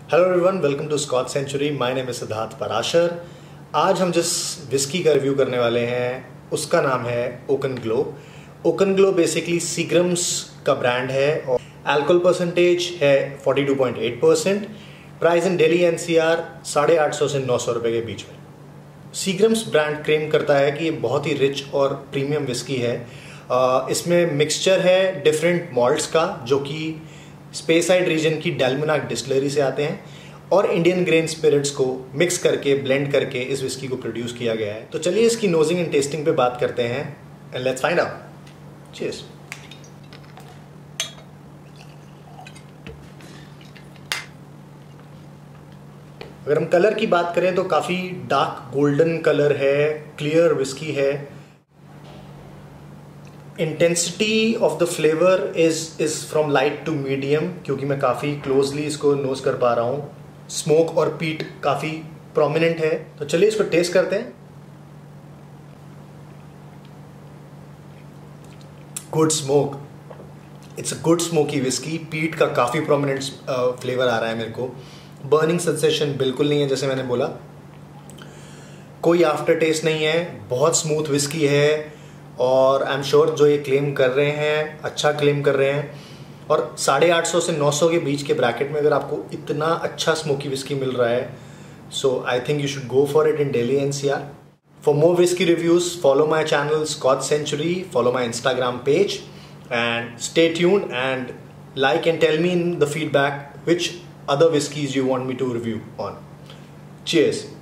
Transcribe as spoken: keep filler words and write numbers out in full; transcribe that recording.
Hello everyone, welcome to Scotch Century. My name is Siddharth Parashar. आज हम जिस विस्की का रिव्यू करने वाले हैं उसका नाम है Oaken Glow. Oaken Glow basically Seagram's का ब्रांड है और अल्कोहल परसेंटेज है बयालीस पॉइंट आठ percent. Price in Delhi NCR साढ़े आठ सौ से नौ सौ रुपये के बीच में। सीग्रम्स ब्रांड क्लेम करता है कि ये बहुत ही रिच और प्रीमियम विस्की है। इसमें मिक्सचर है डिफरेंट मॉल्ट्स का जो कि स्पेसाइड रीजन की डेल्मुनाक डिस्टिलरी से आते हैं और इंडियन ग्रेन स्पिरिट्स को मिक्स करके ब्लेंड करके इस विस्की को प्रोड्यूस किया गया है। तो चलिए इसकी नोजिंग एंड टेस्टिंग पे बात करते हैं and let's find out. Cheers. अगर हम कलर की बात करें तो काफी डार्क गोल्डन कलर है, क्लियर विस्की है। Intensity of the flavour is is from light to medium, क्योंकि मैं काफ़ी क्लोजली इसको नोज कर पा रहा हूँ। स्मोक और पीट काफ़ी प्रोमिनेंट है। तो चलिए इसको टेस्ट करते हैं। Good smoke, it's a good smoky whisky. Peat का काफ़ी प्रोमिनेंट फ्लेवर आ रहा है मेरे को। बर्निंग सेंसेशन बिल्कुल नहीं है, जैसे मैंने बोला। कोई आफ्टर टेस्ट नहीं है, बहुत स्मूथ विस्की है और आई एम श्योर जो ये क्लेम कर रहे हैं अच्छा क्लेम कर रहे हैं। और साढ़े आठ सौ से नौ सौ के बीच के ब्रैकेट में अगर आपको इतना अच्छा स्मोकी विस्की मिल रहा है, so I think you should go for it in Delhi NCR. For more whisky reviews follow my channel Scotch Century, follow my Instagram page and stay tuned and like and tell me in the feedback which other whiskies you want me to review on. Cheers.